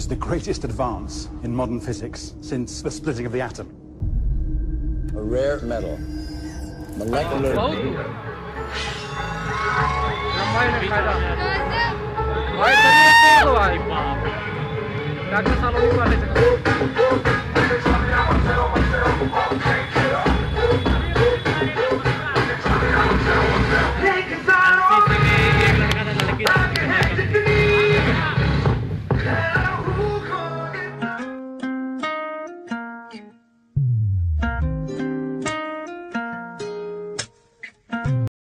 the greatest advance in modern physics since the splitting of the atom. A rare metal. Molecular. Vai,